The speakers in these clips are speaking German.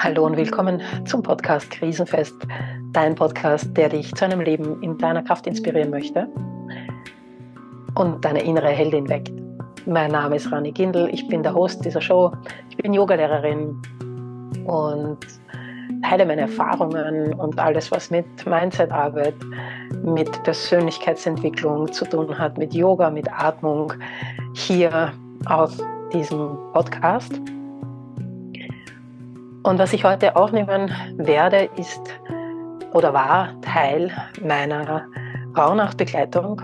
Hallo und willkommen zum Podcast Krisenfest, dein Podcast, der dich zu einem Leben in deiner Kraft inspirieren möchte und deine innere Heldin weckt. Mein Name ist Rani Gindel, ich bin der Host dieser Show, ich bin Yogalehrerin und teile meine Erfahrungen und alles, was mit Mindset-Arbeit, mit Persönlichkeitsentwicklung zu tun hat, mit Yoga, mit Atmung, hier auf diesem Podcast. Und was ich heute aufnehmen werde, ist oder war Teil meiner Rauhnachtbegleitung.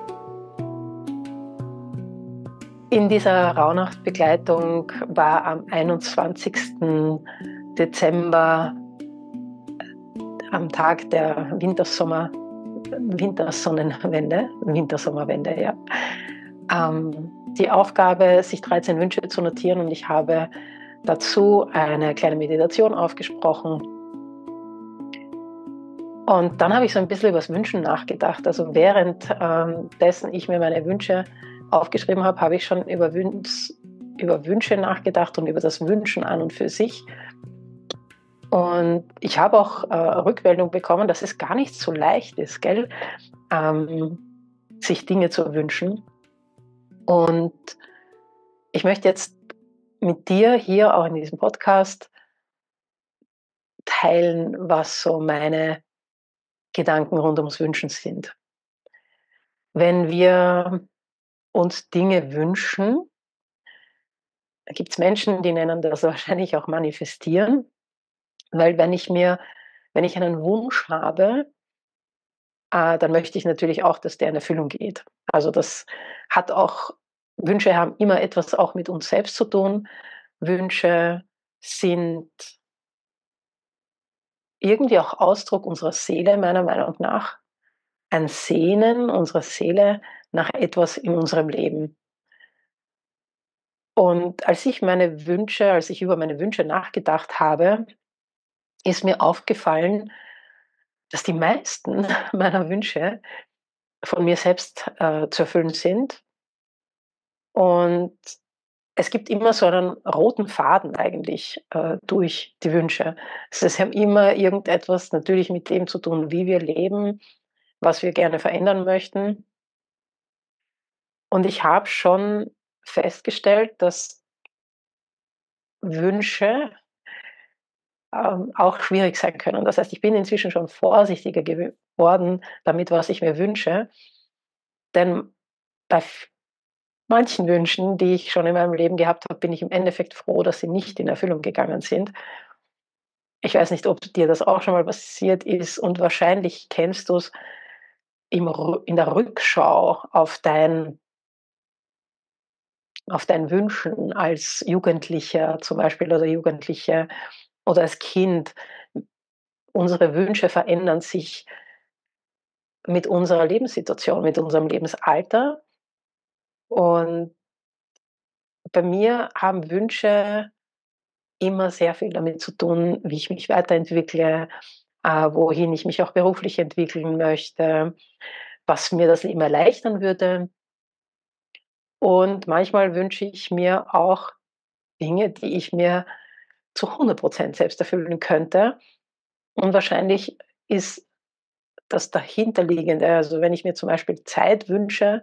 In dieser Rauhnachtbegleitung war am 21. Dezember, am Tag der Wintersommerwende, die Aufgabe, sich 13 Wünsche zu notieren, und ich habe dazu eine kleine Meditation aufgesprochen. Und dann habe ich so ein bisschen über das Wünschen nachgedacht. Also währenddessen ich mir meine Wünsche aufgeschrieben habe, habe ich schon über Wünsche nachgedacht und über das Wünschen an und für sich. Und ich habe auch Rückmeldung bekommen, dass es gar nicht so leicht ist, gell? Sich Dinge zu wünschen. Und ich möchte jetzt mit dir hier auch in diesem Podcast teilen, was so meine Gedanken rund ums Wünschen sind. Wenn wir uns Dinge wünschen, gibt es Menschen, die nennen das wahrscheinlich auch manifestieren, weil wenn ich einen Wunsch habe, dann möchte ich natürlich auch, dass der in Erfüllung geht. Also Wünsche haben immer etwas auch mit uns selbst zu tun. Wünsche sind irgendwie auch Ausdruck unserer Seele, meiner Meinung nach. Ein Sehnen unserer Seele nach etwas in unserem Leben. Und als ich über meine Wünsche nachgedacht habe, ist mir aufgefallen, dass die meisten meiner Wünsche von mir selbst zu erfüllen sind. Und es gibt immer so einen roten Faden eigentlich durch die Wünsche. Es haben immer irgendetwas natürlich mit dem zu tun, wie wir leben, was wir gerne verändern möchten. Und ich habe schon festgestellt, dass Wünsche auch schwierig sein können. Das heißt, ich bin inzwischen schon vorsichtiger geworden damit, was ich mir wünsche, denn bei manchen Wünschen, die ich schon in meinem Leben gehabt habe, bin ich im Endeffekt froh, dass sie nicht in Erfüllung gegangen sind. Ich weiß nicht, ob dir das auch schon mal passiert ist, und wahrscheinlich kennst du's in der Rückschau auf dein Wünschen als Jugendlicher zum Beispiel oder Jugendliche oder als Kind. Unsere Wünsche verändern sich mit unserer Lebenssituation, mit unserem Lebensalter. Und bei mir haben Wünsche immer sehr viel damit zu tun, wie ich mich weiterentwickle, wohin ich mich auch beruflich entwickeln möchte, was mir das Leben erleichtern würde. Und manchmal wünsche ich mir auch Dinge, die ich mir zu 100% selbst erfüllen könnte. Und wahrscheinlich ist das Dahinterliegende, also wenn ich mir zum Beispiel Zeit wünsche,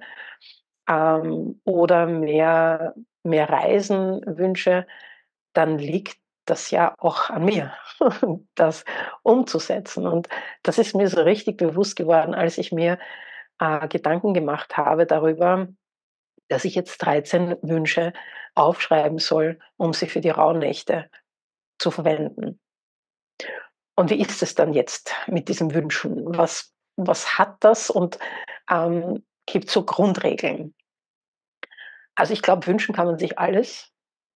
oder mehr Reisen wünsche, dann liegt das ja auch an mir, das umzusetzen. Und das ist mir so richtig bewusst geworden, als ich mir Gedanken gemacht habe darüber, dass ich jetzt 13 Wünsche aufschreiben soll, um sie für die Rauhnächte zu verwenden. Und wie ist es dann jetzt mit diesen Wünschen? Was hat das, und gibt so Grundregeln? Also, ich glaube, wünschen kann man sich alles.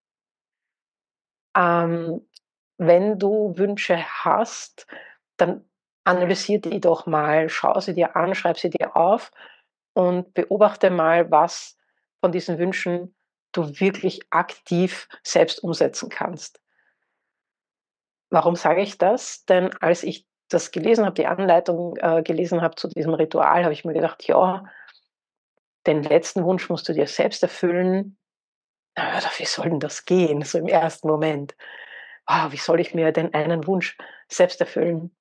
Ähm, Wenn du Wünsche hast, dann analysier die doch mal, schau sie dir an, schreib sie dir auf und beobachte mal, was von diesen Wünschen du wirklich aktiv selbst umsetzen kannst. Warum sage ich das? Denn als ich das gelesen habe, die Anleitung gelesen habe zu diesem Ritual, habe ich mir gedacht: „Ja, den letzten Wunsch musst du dir selbst erfüllen. Wie soll denn das gehen?“ So im ersten Moment. wie soll ich mir denn einen Wunsch selbst erfüllen?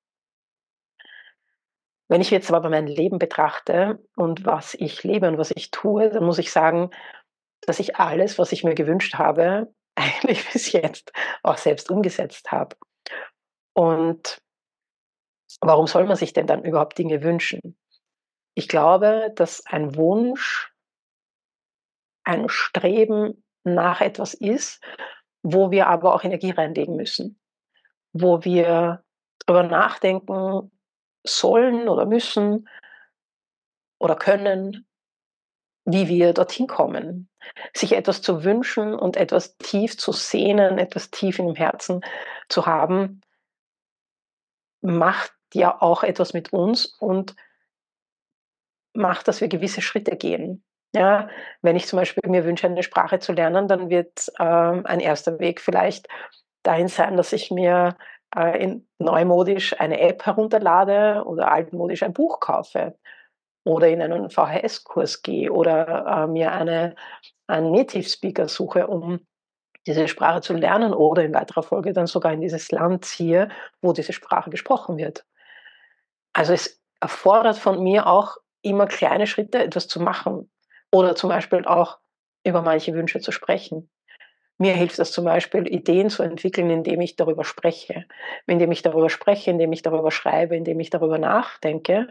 Wenn ich jetzt aber mein Leben betrachte und was ich lebe und was ich tue, dann muss ich sagen, dass ich alles, was ich mir gewünscht habe, eigentlich bis jetzt auch selbst umgesetzt habe. Und warum soll man sich denn dann überhaupt Dinge wünschen? Ich glaube, dass ein Wunsch ein Streben nach etwas ist, wo wir aber auch Energie reinlegen müssen, wo wir drüber nachdenken sollen oder müssen oder können, wie wir dorthin kommen. Sich etwas zu wünschen und etwas tief zu sehnen, etwas tief im Herzen zu haben, macht ja auch etwas mit uns und macht, dass wir gewisse Schritte gehen. Ja, wenn ich zum Beispiel mir wünsche, eine Sprache zu lernen, dann wird, ein erster Weg vielleicht dahin sein, dass ich mir, in neumodisch eine App herunterlade oder altmodisch ein Buch kaufe oder in einen VHS-Kurs gehe oder, mir einen Native Speaker suche, um diese Sprache zu lernen oder in weiterer Folge dann sogar in dieses Land ziehe, wo diese Sprache gesprochen wird. Also, es erfordert von mir auch immer kleine Schritte, etwas zu machen oder zum Beispiel auch über manche Wünsche zu sprechen. Mir hilft das zum Beispiel, Ideen zu entwickeln, indem ich darüber spreche. Indem ich darüber spreche, indem ich darüber schreibe, indem ich darüber nachdenke,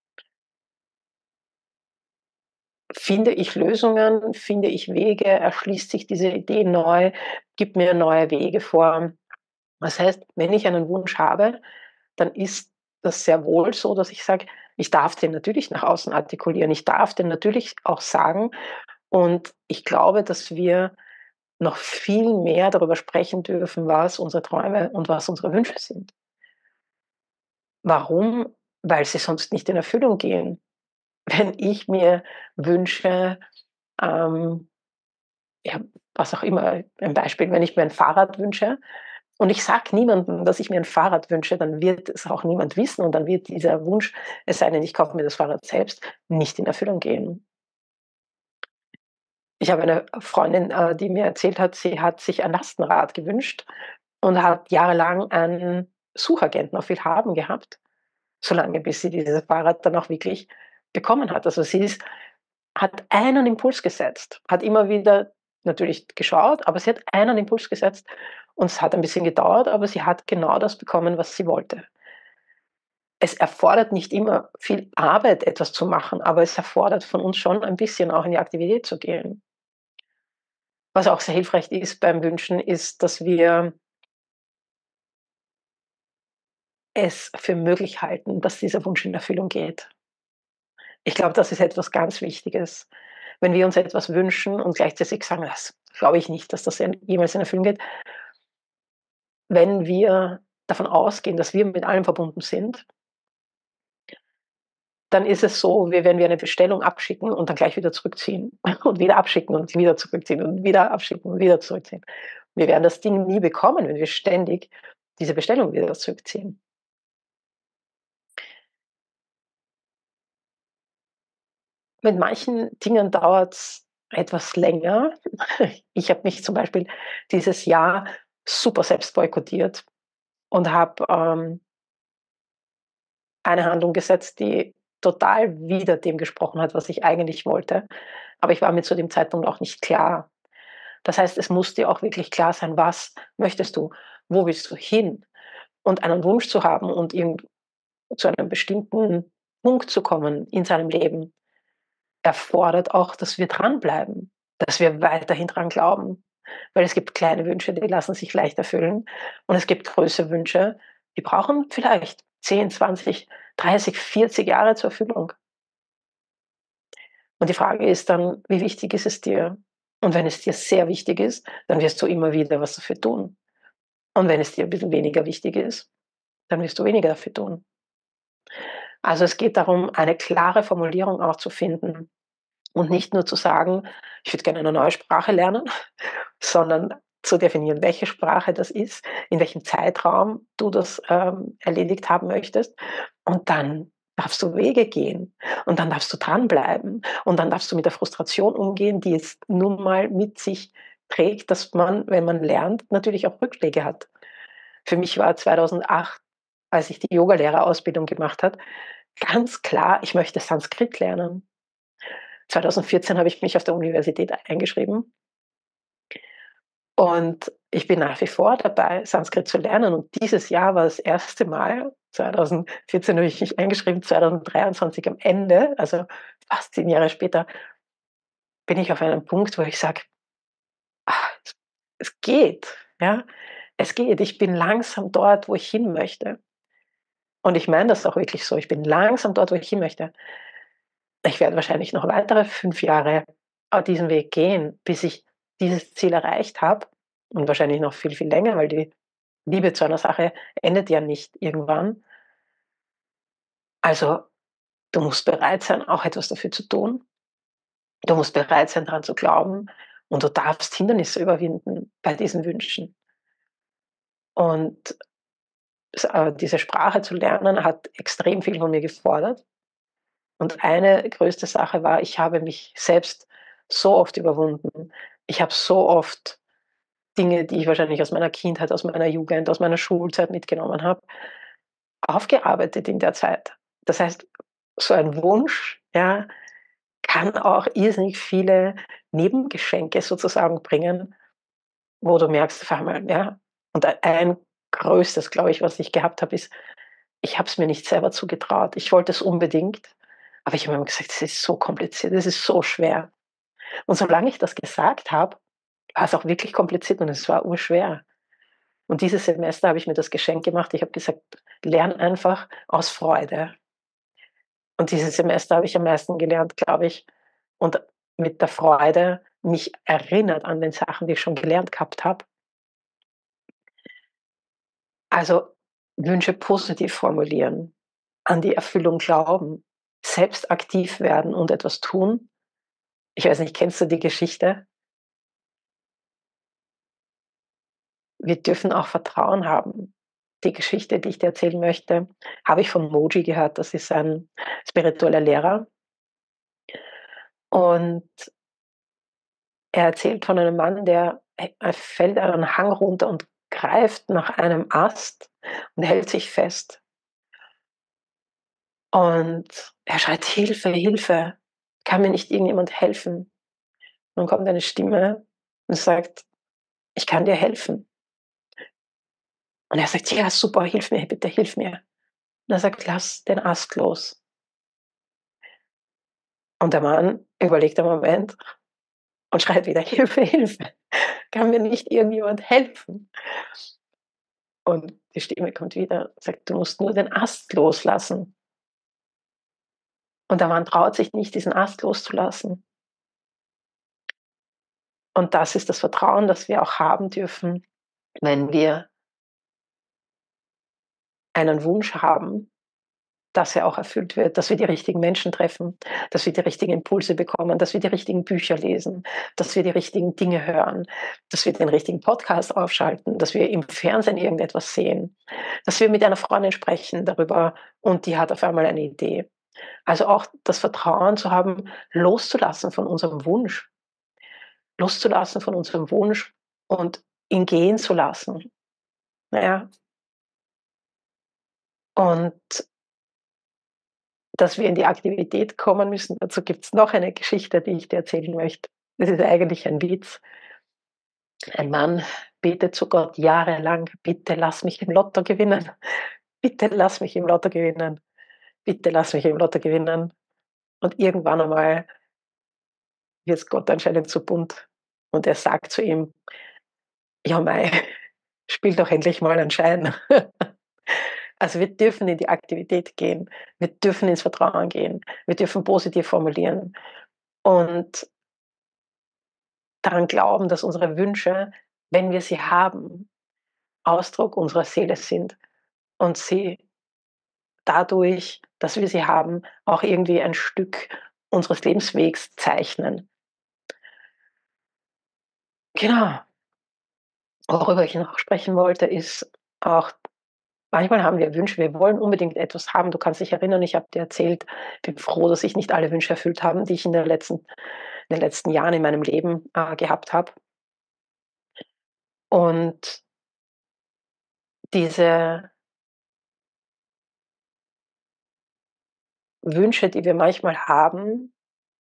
finde ich Lösungen, finde ich Wege, erschließt sich diese Idee neu, gibt mir neue Wege vor. Das heißt, wenn ich einen Wunsch habe, dann ist das sehr wohl so, dass ich sage, ich darf den natürlich nach außen artikulieren. Ich darf den natürlich auch sagen. Und ich glaube, dass wir noch viel mehr darüber sprechen dürfen, was unsere Träume und was unsere Wünsche sind. Warum? Weil sie sonst nicht in Erfüllung gehen. Wenn ich mir wünsche, ähm, ja, was auch immer, ein Beispiel, wenn ich mir ein Fahrrad wünsche und ich sage niemandem, dass ich mir ein Fahrrad wünsche, dann wird es auch niemand wissen und dann wird dieser Wunsch, es sei denn, ich kaufe mir das Fahrrad selbst, nicht in Erfüllung gehen. Ich habe eine Freundin, die mir erzählt hat, sie hat sich ein Lastenrad gewünscht und hat jahrelang einen Suchagenten auf Willhaben gehabt, solange bis sie dieses Fahrrad dann auch wirklich bekommen hat. Also, sie hat einen Impuls gesetzt, hat immer wieder natürlich geschaut, aber sie hat einen Impuls gesetzt und es hat ein bisschen gedauert, aber sie hat genau das bekommen, was sie wollte. Es erfordert nicht immer viel Arbeit, etwas zu machen, aber es erfordert von uns schon ein bisschen auch in die Aktivität zu gehen. Was auch sehr hilfreich ist beim Wünschen, ist, dass wir es für möglich halten, dass dieser Wunsch in Erfüllung geht. Ich glaube, das ist etwas ganz Wichtiges. Wenn wir uns etwas wünschen und gleichzeitig sagen: „Das glaube ich nicht, dass das jemals in Erfüllung geht." Wenn wir davon ausgehen, dass wir mit allem verbunden sind, dann ist es so, wie wenn wir eine Bestellung abschicken und dann gleich wieder zurückziehen und wieder abschicken und wieder zurückziehen und wieder abschicken und wieder zurückziehen. Wir werden das Ding nie bekommen, wenn wir ständig diese Bestellung wieder zurückziehen. Mit manchen Dingen dauert's etwas länger. Ich habe mich zum Beispiel dieses Jahr super selbst boykottiert und habe, eine Handlung gesetzt, die total wider dem gesprochen hat, was ich eigentlich wollte. Aber ich war mir zu dem Zeitpunkt auch nicht klar. Das heißt, es muss dir auch wirklich klar sein, was möchtest du? Wo willst du hin? Und einen Wunsch zu haben und irgend zu einem bestimmten Punkt zu kommen in seinem Leben, erfordert auch, dass wir dranbleiben, dass wir weiterhin dran glauben. Weil es gibt kleine Wünsche, die lassen sich leicht erfüllen und es gibt größere Wünsche, die brauchen vielleicht 10, 20, 30, 40 Jahre zur Erfüllung. Und die Frage ist dann, wie wichtig ist es dir? Und wenn es dir sehr wichtig ist, dann wirst du immer wieder was dafür tun. Und wenn es dir ein bisschen weniger wichtig ist, dann wirst du weniger dafür tun. Also, es geht darum, eine klare Formulierung auch zu finden und nicht nur zu sagen: „Ich würde gerne eine neue Sprache lernen", sondern zu definieren, welche Sprache das ist, in welchem Zeitraum du das, erledigt haben möchtest. Und dann darfst du Wege gehen und dann darfst du dranbleiben und dann darfst du mit der Frustration umgehen, die es nun mal mit sich trägt, dass man, wenn man lernt, natürlich auch Rückschläge hat. Für mich war 2008, als ich die Yogalehrerausbildung gemacht habe, ganz klar, ich möchte Sanskrit lernen. 2014 habe ich mich auf der Universität eingeschrieben und ich bin nach wie vor dabei, Sanskrit zu lernen. Und dieses Jahr war das erste Mal, 2014 habe ich mich eingeschrieben, 2023 am Ende, also fast 10 Jahre später, bin ich auf einem Punkt, wo ich sage: „Ah, es geht, ja, es geht. Ich bin langsam dort, wo ich hin möchte.“ Und ich meine das auch wirklich so. Ich bin langsam dort, wo ich hin möchte. Ich werde wahrscheinlich noch weitere 5 Jahre diesen Weg gehen, bis ich dieses Ziel erreicht habe und wahrscheinlich noch viel, viel länger, weil die Liebe zu einer Sache endet ja nicht irgendwann. Also, du musst bereit sein, auch etwas dafür zu tun. Du musst bereit sein, daran zu glauben und du darfst Hindernisse überwinden bei diesen Wünschen. Und diese Sprache zu lernen, hat extrem viel von mir gefordert. Und eine größte Sache war, ich habe mich selbst so oft überwunden. Ich habe so oft Dinge, die ich wahrscheinlich aus meiner Kindheit, aus meiner Jugend, aus meiner Schulzeit mitgenommen habe, aufgearbeitet in der Zeit. Das heißt, so ein Wunsch, ja, kann auch irrsinnig viele Nebengeschenke sozusagen bringen, wo du merkst auf einmal, ja. Und ein größtes, glaube ich, was ich gehabt habe, ist, ich habe es mir nicht selber zugetraut. Ich wollte es unbedingt, aber ich habe mir immer gesagt: „Es ist so kompliziert, es ist so schwer.“ Und solange ich das gesagt habe, war es auch wirklich kompliziert und es war urschwer. Und dieses Semester habe ich mir das Geschenk gemacht. Ich habe gesagt: „Lern einfach aus Freude.“ Und dieses Semester habe ich am meisten gelernt, glaube ich, und mit der Freude mich erinnert an den Sachen, die ich schon gelernt gehabt habe. Also, Wünsche positiv formulieren, an die Erfüllung glauben, selbst aktiv werden und etwas tun. Ich weiß nicht, kennst du die Geschichte? Wir dürfen auch Vertrauen haben. Die Geschichte, die ich dir erzählen möchte, habe ich von Moji gehört. Das ist ein spiritueller Lehrer und er erzählt von einem Mann, der er fällt einen Hang runter und greift nach einem Ast und hält sich fest. Und er schreit: „Hilfe, Hilfe! Kann mir nicht irgendjemand helfen?“ Dann kommt eine Stimme und sagt: „Ich kann dir helfen.“ Und er sagt: „Ja, super, hilf mir, bitte hilf mir.“ Und er sagt: „Lass den Ast los.“ Und der Mann überlegt einen Moment und schreit wieder: „Hilfe, Hilfe! Kann mir nicht irgendjemand helfen?“ Und die Stimme kommt wieder und sagt: „Du musst nur den Ast loslassen.“ Und der Mann traut sich nicht, diesen Ast loszulassen. Und das ist das Vertrauen, das wir auch haben dürfen, wenn wir einen Wunsch haben, dass er auch erfüllt wird, dass wir die richtigen Menschen treffen, dass wir die richtigen Impulse bekommen, dass wir die richtigen Bücher lesen, dass wir die richtigen Dinge hören, dass wir den richtigen Podcast aufschalten, dass wir im Fernsehen irgendetwas sehen, dass wir mit einer Freundin sprechen darüber und die hat auf einmal eine Idee. Also auch das Vertrauen zu haben, loszulassen von unserem Wunsch, loszulassen von unserem Wunsch und ihn gehen zu lassen. Ja, und dass wir in die Aktivität kommen müssen. Dazu gibt's noch eine Geschichte, die ich dir erzählen möchte. Das ist eigentlich ein Witz. Ein Mann betet zu Gott jahrelang: „Bitte lass mich im Lotto gewinnen. Bitte lass mich im Lotto gewinnen. Bitte lass mich im Lotto gewinnen.“ Und irgendwann einmal wird's Gott anscheinend zu bunt und er sagt zu ihm: „Ja mei, spiel doch endlich mal einen Schein.“ Also, wir dürfen in die Aktivität gehen. Wir dürfen ins Vertrauen gehen. Wir dürfen positiv formulieren und daran glauben, dass unsere Wünsche, wenn wir sie haben, Ausdruck unserer Seele sind und sie dadurch, dass wir sie haben, auch irgendwie ein Stück unseres Lebenswegs zeichnen. Genau. Worüber ich noch sprechen wollte, ist auch, manchmal haben wir Wünsche, wir wollen unbedingt etwas haben. Du kannst dich erinnern, ich habe dir erzählt, bin froh, dass sich nicht alle Wünsche erfüllt haben, die ich in den letzten Jahren in meinem Leben, gehabt habe. Und diese Wünsche, die wir manchmal haben,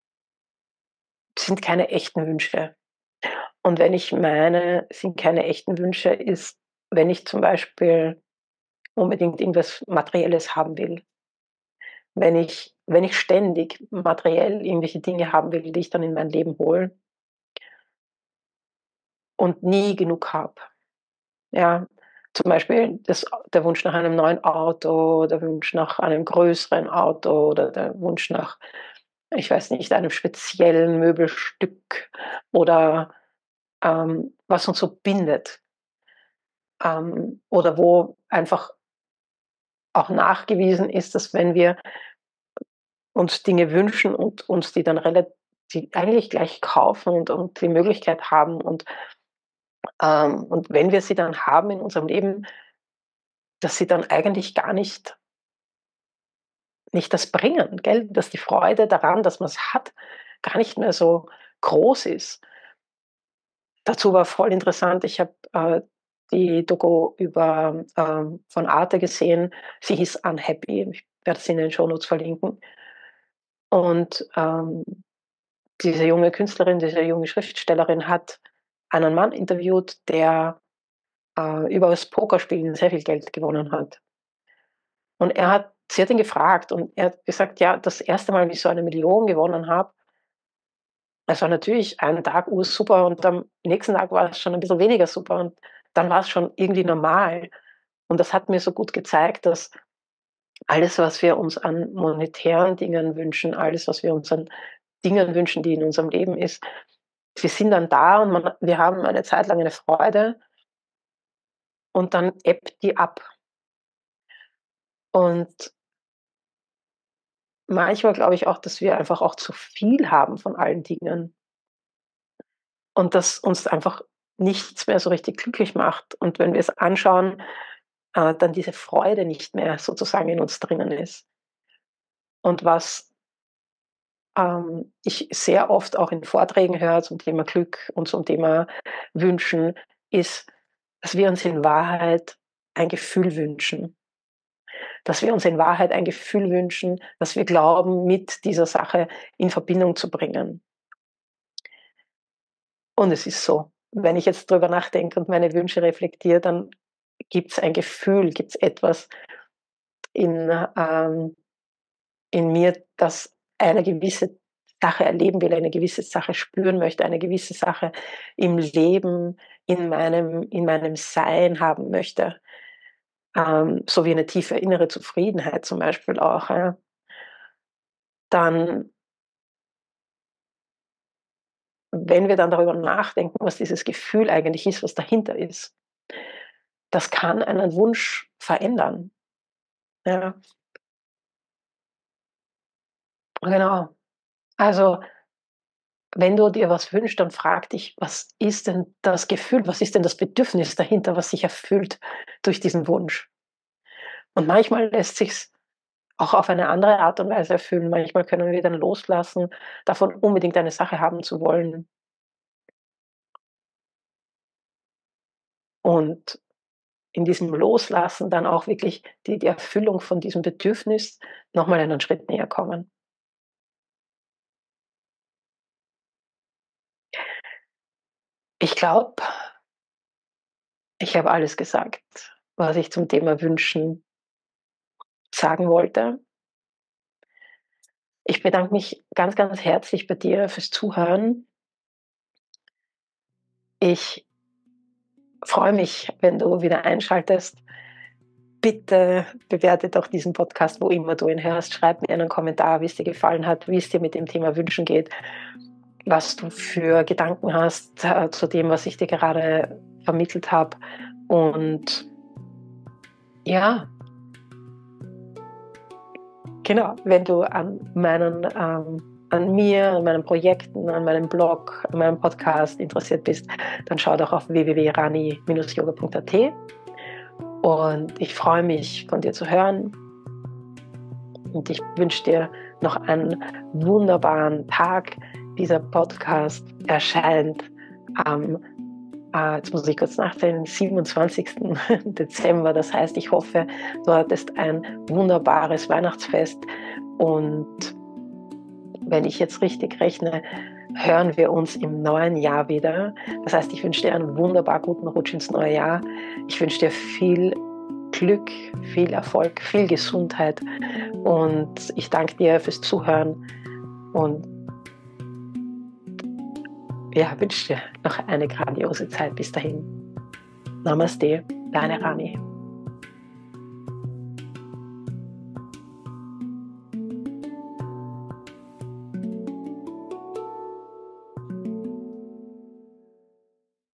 sind keine echten Wünsche. Und wenn ich meine, sind keine echten Wünsche, ist, wenn ich zum Beispiel unbedingt irgendwas Materielles haben will. Wenn ich ständig materiell irgendwelche Dinge haben will, die ich dann in mein Leben hole und nie genug habe. Ja, zum Beispiel der Wunsch nach einem neuen Auto, der Wunsch nach einem größeren Auto oder der Wunsch nach, ich weiß nicht, einem speziellen Möbelstück oder, was uns so bindet, oder wo einfach auch nachgewiesen ist, dass wenn wir uns Dinge wünschen und uns die dann relativ eigentlich gleich kaufen und die Möglichkeit haben und wenn wir sie dann haben in unserem Leben, dass sie dann eigentlich gar nicht das bringen, gell? Dass die Freude daran, dass man es hat, gar nicht mehr so groß ist. Dazu war voll interessant, ich habe, die Doku von Arte gesehen. Sie hieß „Unhappy". Ich werde sie in den Shownotes verlinken. Und, diese junge Künstlerin, diese junge Schriftstellerin hat einen Mann interviewt, der, über das Pokerspielen sehr viel Geld gewonnen hat. Und sie hat ihn gefragt und er hat gesagt: „Ja, das erste Mal, wie ich so 1 Million gewonnen habe, es war natürlich einen Tag ursuper und am nächsten Tag war es schon ein bisschen weniger super und dann war es schon irgendwie normal." Und das hat mir so gut gezeigt, dass alles, was wir uns an monetären Dingen wünschen, alles, was wir uns an Dingen wünschen, die in unserem Leben ist, wir sind dann da und wir haben eine Zeit lang eine Freude und dann ebbt die ab. Und manchmal glaube ich auch, dass wir einfach auch zu viel haben von allen Dingen und dass uns einfach nichts mehr so richtig glücklich macht. Und wenn wir es anschauen, dann diese Freude nicht mehr sozusagen in uns drinnen ist. Und was, ich sehr oft auch in Vorträgen höre zum Thema Glück und zum Thema Wünschen, ist, dass wir uns in Wahrheit ein Gefühl wünschen. Dass wir uns in Wahrheit ein Gefühl wünschen, das wir glauben, mit dieser Sache in Verbindung zu bringen. Und es ist so. Wenn ich jetzt drüber nachdenke und meine Wünsche reflektiere, dann gibt's ein Gefühl, gibt's etwas in, in mir, das eine gewisse Sache erleben will, eine gewisse Sache spüren möchte, eine gewisse Sache im Leben, in meinem Sein haben möchte. So wie eine tiefe innere Zufriedenheit zum Beispiel auch, ja. Dann, wenn wir dann darüber nachdenken, was dieses Gefühl eigentlich ist, was dahinter ist, das kann einen Wunsch verändern. Ja, genau. Also, wenn du dir was wünschst, dann frag dich: „Was ist denn das Gefühl? Was ist denn das Bedürfnis dahinter, was sich erfüllt durch diesen Wunsch?" Und manchmal lässt sich's auch auf eine andere Art und Weise erfüllen. Manchmal können wir dann loslassen, davon unbedingt eine Sache haben zu wollen und in diesem Loslassen dann auch wirklich die Erfüllung von diesem Bedürfnis noch mal einen Schritt näher kommen. Ich glaube, ich habe alles gesagt, was ich zum Thema Wünschen sagen wollte. Ich bedanke mich ganz, ganz herzlich bei dir fürs Zuhören. Ich freue mich, wenn du wieder einschaltest. Bitte bewerte doch diesen Podcast, wo immer du ihn hörst. Schreib mir einen Kommentar, wie es dir gefallen hat, wie es dir mit dem Thema Wünschen geht, was du für Gedanken hast, zu dem, was ich dir gerade vermittelt habe. Und ja, genau, wenn du an mir, an meinen Projekten, an meinem Blog, an meinem Podcast interessiert bist, dann schau doch auf www.rani-yoga.at und ich freue mich, von dir zu hören und ich wünsche dir noch einen wunderbaren Tag. Dieser Podcast erscheint am Jetzt muss ich kurz nachzählen, 27. Dezember. Das heißt, ich hoffe, du hattest ein wunderbares Weihnachtsfest und wenn ich jetzt richtig rechne, hören wir uns im neuen Jahr wieder. Das heißt, ich wünsche dir einen wunderbar guten Rutsch ins neue Jahr. Ich wünsche dir viel Glück, viel Erfolg, viel Gesundheit und ich danke dir fürs Zuhören und ja, wünsche dir noch eine grandiose Zeit bis dahin. Namaste, deine Rani.